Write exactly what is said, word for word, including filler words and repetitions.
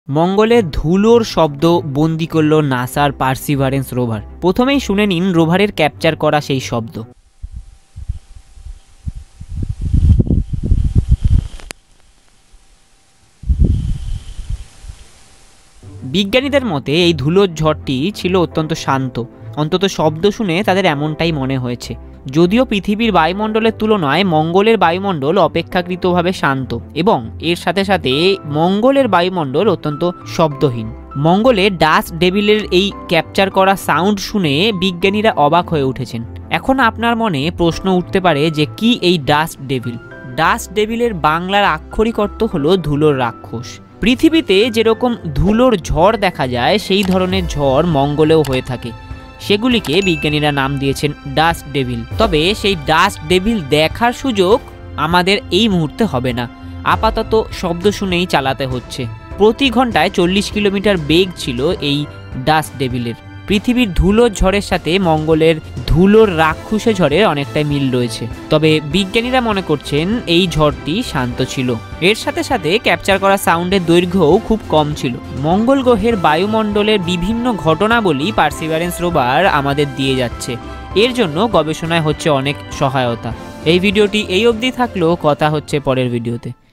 মঙ্গলে ধুলোর শব্দ বন্দি করল নাসার পার্সিভারেন্স রোভার। প্রথমেই শুনে নিন রোভারের ক্যাপচার করা সেই শব্দ। বিজ্ঞানীদের মতে এই ধুলোর ঝড়টি ছিল অত্যন্ত শান্ত, অন্তত শব্দ শুনে তাদের এমনটাই মনে হয়েছে। যদিও পৃথিবীর বায়ুমণ্ডলের তুলনায় মঙ্গলের বায়ুমণ্ডল অপেক্ষাকৃতভাবে শান্ত এবং এর সাথে সাথে মঙ্গলের বায়ুমণ্ডল অত্যন্ত শব্দহীন। মঙ্গলে ডাস্ট ডেভিলের এই ক্যাপচার করা সাউন্ড শুনে বিজ্ঞানীরা অবাক হয়ে উঠেছেন। এখন আপনার মনে প্রশ্ন উঠতে পারে যে কি এই ডাস্ট ডেভিল? ডাস্ট ডেভিলের বাংলার আক্ষরিক অর্থ হলো ধুলোর রাক্ষস। পৃথিবীতে যেরকম ধুলোর ঝড় দেখা যায় সেই ধরনের ঝড় মঙ্গলেও হয়ে থাকে, সেগুলিকে বিজ্ঞানীরা নাম দিয়েছেন ডাস্ট ডেভিল। তবে সেই ডাস্ট ডেভিল দেখার সুযোগ আমাদের এই মুহূর্তে হবে না, আপাতত শব্দ শুনেই চালাতে হচ্ছে। প্রতি ঘন্টায় চল্লিশ কিলোমিটার বেগ ছিল এই ডাস্ট ডেভিলের। পৃথিবীর ধুলোর ঝড়ের সাথে মঙ্গলের ধুলোর রাক্ষসে ঝড়ের অনেকটাই মিল রয়েছে, তবে বিজ্ঞানীরা মনে করছেন এই ঝড়টি শান্ত ছিল। এর সাথে সাথে ক্যাপচার করা সাউন্ডের দৈর্ঘ্যও খুব কম ছিল। মঙ্গল গ্রহের বায়ুমণ্ডলের বিভিন্ন ঘটনাবলী পার্সিভারেন্স রোভার আমাদের দিয়ে যাচ্ছে, এর জন্য গবেষণায় হচ্ছে অনেক সহায়তা। এই ভিডিওটি এই অবধি থাকলেও, কথা হচ্ছে পরের ভিডিওতে।